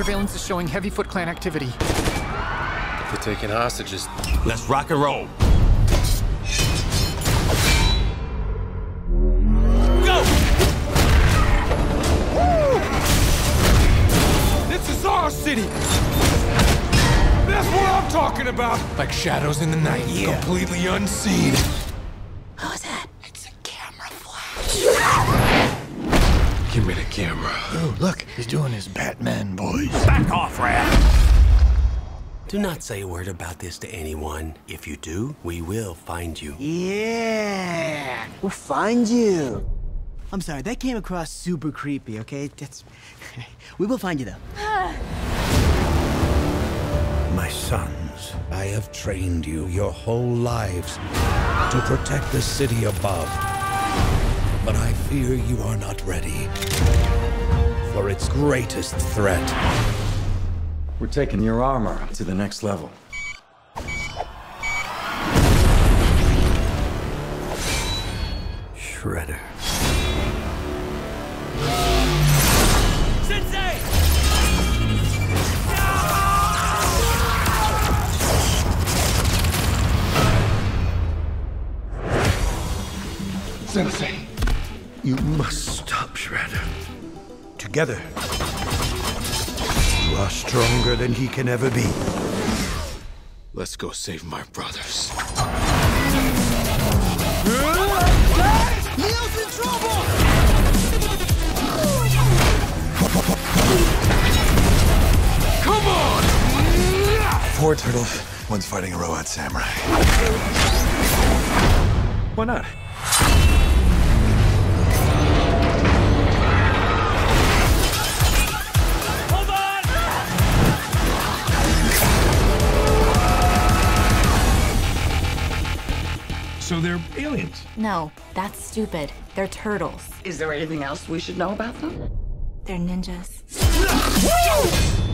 Surveillance is showing heavy Foot Clan activity. They're taking hostages. Let's rock and roll. Go! Woo! This is our city. That's what I'm talking about. Like shadows in the night, completely unseen. What was that? It's a camera flash. Give me the camera. Oh, look, he's doing his Batman voice. Back off, Raph. Do not say a word about this to anyone. If you do, we will find you. Yeah, we'll find you. I'm sorry, that came across super creepy, okay? We will find you, though. My sons, I have trained you your whole lives to protect the city above. But I fear you are not ready for its greatest threat. We're taking your armor to the next level. Shredder. Sensei! Sensei, you must stop Shredder. Together, you are stronger than he can ever be. Let's go save my brothers. Neil's in trouble! Come on! 4 turtles, one's fighting a robot samurai. Why not? Hold on! So they're aliens. No, that's stupid. They're turtles. Is there anything else we should know about them? They're ninjas. Woo!